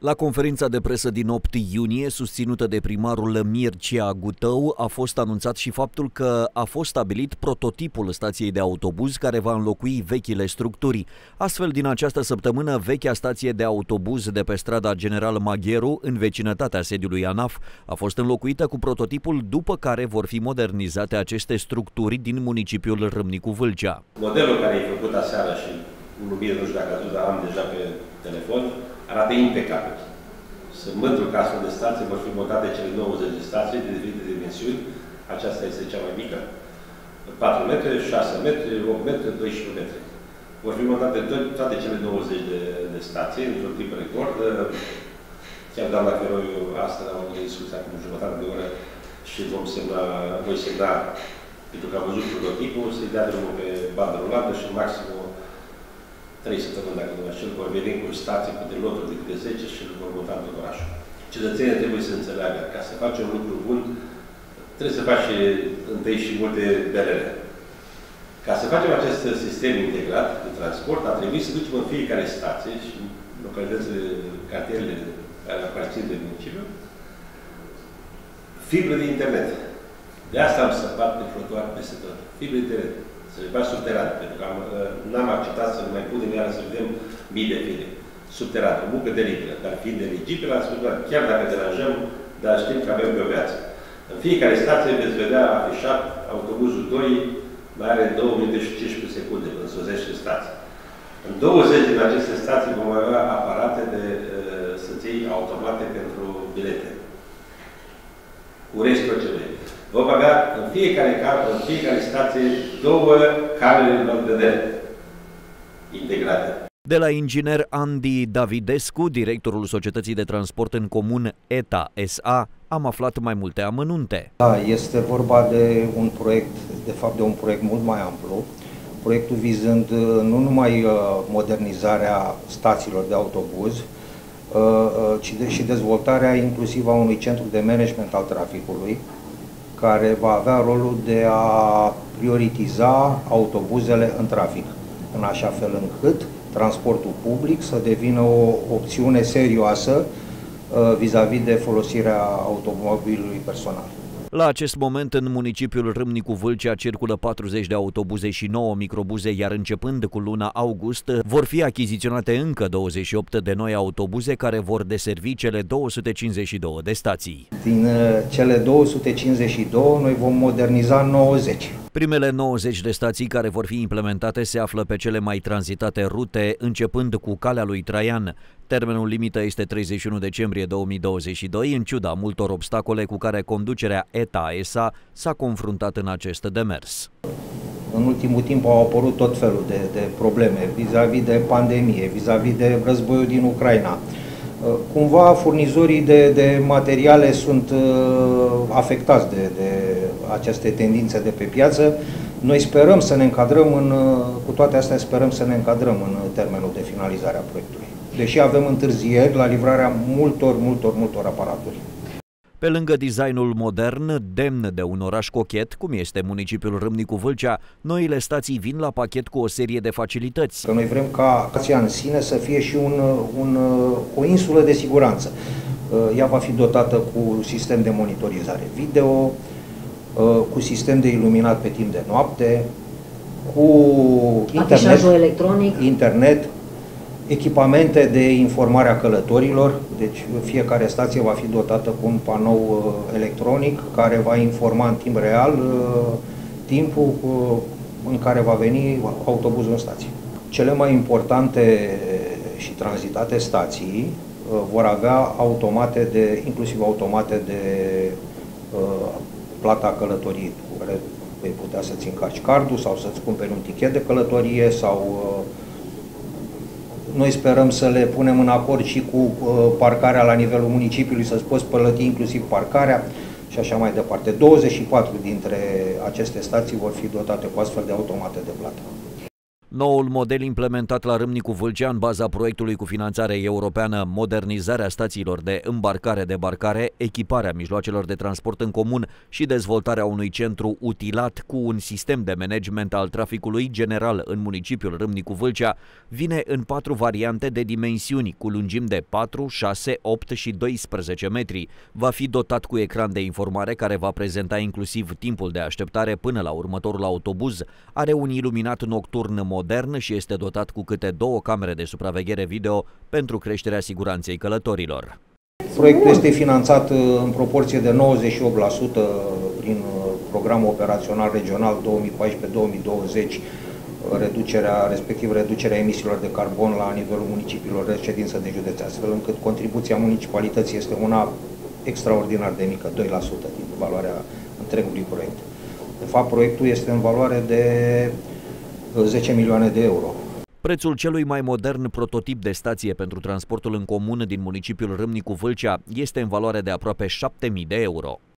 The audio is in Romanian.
La conferința de presă din 8 iunie, susținută de primarul Mircea Gutău, a fost anunțat și faptul că a fost stabilit prototipul stației de autobuz care va înlocui vechile structuri. Astfel, din această săptămână, vechea stație de autobuz de pe strada General Magheru, în vecinătatea sediului ANAF, a fost înlocuită cu prototipul, după care vor fi modernizate aceste structuri din municipiul Râmnicu Vâlcea. Modelul care e făcut aseară și nu știu dacă ați văzut, am deja pe telefon, arată impecabil. Sunt mândru că astfel de stații vor fi montate cele 90 de stații de diferite dimensiuni. Aceasta este cea mai mică. 4 metri, 6 metri, 8 metri, 12 metri. Vor fi montate toate cele 90 de stații într-un timp record. Chiar doamna Feroiu, astăzi am avut o discuție acum jumătate de oră și voi semna, pentru că am văzut prototipul, să-i dea drumul pe bandă rulantă și maxim 3 săptămâni, dacă nu mă înșel, vor veni cu stații, cu de loturi de câte 10 și îl vor monta în tot orașul. Cetățenii trebuie să înțeleagă, ca să faci un lucru bun, trebuie să faci întâi și multe berele. Ca să facem acest sistem integrat de transport, a trebuit să ducem în fiecare stație și în localitățile, cartierele care aparțin de municipiu, fibră de internet. De asta am săpat pe trotuar peste tot. Fibră de internet. Să le faci subteran, pentru că n-am acceptat să mai punem iară să vedem mii de fire. Subteran, o muncă delibilă, dar fiind eligibil, am spus, chiar dacă deranjăm, dar știm că avem pe o viață. În fiecare stație veți vedea afișat, autobuzul 2 mai are 2 minute și 15 secunde până însozește stația. În 20 din aceste stații vom avea aparate de săței automate pentru bilete. Cu restul procedei. Vom avea în fiecare stație 2 camere de vedere integrate. De la inginer Andy Davidescu, directorul Societății de Transport în Comun ETA SA, am aflat mai multe amănunte. Da, este vorba de un proiect, de fapt de un proiect mult mai amplu, proiectul vizând nu numai modernizarea stațiilor de autobuz, ci și dezvoltarea inclusiv a unui centru de management al traficului, care va avea rolul de a prioritiza autobuzele în trafic, în așa fel încât transportul public să devină o opțiune serioasă vis-a-vis de folosirea automobilului personal. La acest moment, în municipiul Râmnicu Vâlcea circulă 40 de autobuze și 9 microbuze, iar începând cu luna august vor fi achiziționate încă 28 de noi autobuze care vor deservi cele 252 de stații. Din cele 252, noi vom moderniza 90. Primele 90 de stații care vor fi implementate se află pe cele mai tranzitate rute, începând cu Calea lui Traian. Termenul limită este 31 decembrie 2022, în ciuda multor obstacole cu care conducerea ETA SA s-a confruntat în acest demers. În ultimul timp au apărut tot felul de probleme vis-a-vis de pandemie, vis-a-vis de războiul din Ucraina. Cumva furnizorii de materiale sunt afectați de aceste tendințe de pe piață. Noi sperăm să ne încadrăm cu toate astea sperăm să ne încadrăm în termenul de finalizare a proiectului. Deși avem întârzieri la livrarea multor aparaturi. Pe lângă designul modern, demn de un oraș cochet, cum este municipiul Râmnicu Vâlcea, noile stații vin la pachet cu o serie de facilități. Că noi vrem ca stația în sine să fie și o insulă de siguranță. Ea va fi dotată cu sistem de monitorizare video, cu sistem de iluminat pe timp de noapte, cu internet, echipamente de informare a călătorilor, deci fiecare stație va fi dotată cu un panou electronic care va informa în timp real timpul în care va veni autobuzul în stație. Cele mai importante și tranzitate stații vor avea inclusiv automate de plata călătoriei, cu care vei putea să-ți încarci cardul sau să-ți cumperi un tichet de călătorie sau noi sperăm să le punem în acord și cu parcarea la nivelul municipiului, să-ți poți plăti inclusiv parcarea și așa mai departe. 24 dintre aceste stații vor fi dotate cu astfel de automate de plată. Noul model implementat la Râmnicu Vâlcea în baza proiectului cu finanțare europeană, modernizarea stațiilor de îmbarcare-debarcare, echiparea mijloacelor de transport în comun și dezvoltarea unui centru utilat cu un sistem de management al traficului general în municipiul Râmnicu Vâlcea, vine în 4 variante de dimensiuni, cu lungimi de 4, 6, 8 și 12 metri. Va fi dotat cu ecran de informare care va prezenta inclusiv timpul de așteptare până la următorul autobuz. Are un iluminat nocturn modern și este dotat cu câte 2 camere de supraveghere video pentru creșterea siguranței călătorilor. Proiectul este finanțat în proporție de 98% prin programul operațional regional 2014-2020, reducerea emisiilor de carbon la nivelul municipiilor de ședință de județ, astfel încât contribuția municipalității este una extraordinar de mică, 2% din valoarea întregului proiect. De fapt, proiectul este în valoare de 10 milioane de euro. Prețul celui mai modern prototip de stație pentru transportul în comun din municipiul Râmnicu Vâlcea este în valoare de aproape 7.000 de euro.